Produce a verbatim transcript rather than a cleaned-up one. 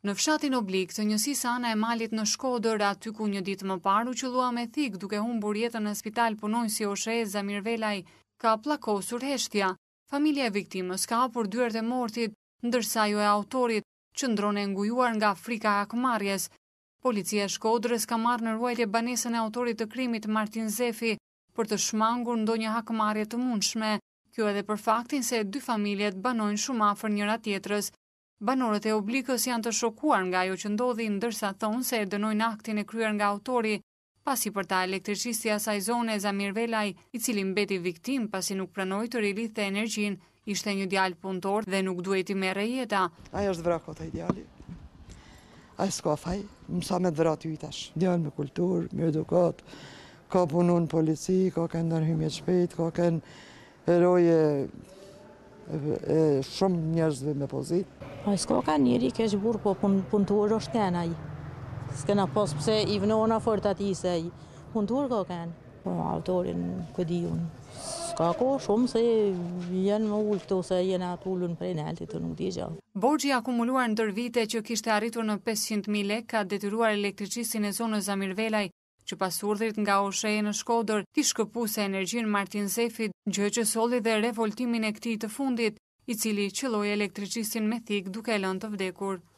Në fshatin Oblik të njësisë Ana e Malit në Shkodër, aty ku një ditë më parë u qellua me thik duke humbur jetën në spital punonjësi Oshe Zamir Velaj, ka pllakosur heshtja. Familja e viktimës ka hapur dyert e mortit, ndërsa ajo e autorit qëndron e ngujuar nga frika e hakmarrjes. Policia e Shkodrës ka marrë në ruajtje banesën e autorit të krimit Martin Zefi për të shmangur ndonjë hakmarrje të mundshme. Kjo edhe për faktin se dy familjet banojnë shumë afër njëra tjetrës. Banorët e Oblikës janë të shokuar nga ajo që ndodhi, ndërsa thonë se dënojnë aktin e kryer nga autori, pasi për ta elektricisti i asaj zone Zamir Velaj, i cili mbeti viktim pasi nuk pranoi të rilidhte energjinë, ishte një djalë punëtor dhe nuk duhej t'i merre jeta. Ai është vrarë ai djali. Ai s'ka faj, mësa me të vrat ju i tash. Djalë me kulturë, me edukat, ka punu në polici, ka kënë ndërhymje të shpejt, ka kënë heroje e shumë njerëzve me pozit. Ai s'ka ka njeri keq burr, po punëtor është ten ai. S'kena pas pse i vnona fort ati se ai punëtor ka kënë. Po autorin këdi unë. S'ka ko shumë se jenë më ullë këto se jenë atë ullën prej neltit të nuk di gjallë. Borxhi akumuluar ndër vite që kishte arritur në pesëqind mijë lekë ka detyruar elektricistin e zonës Zamir Velaj, që pas urdhrit nga Osheje në Shkodër, t'i shkëpuse energjinë Martin Zefi, gjë që solli dhe revoltimin e këtij të fundit, i cili qelloi elektricistin me thik duke lënë të vdekur.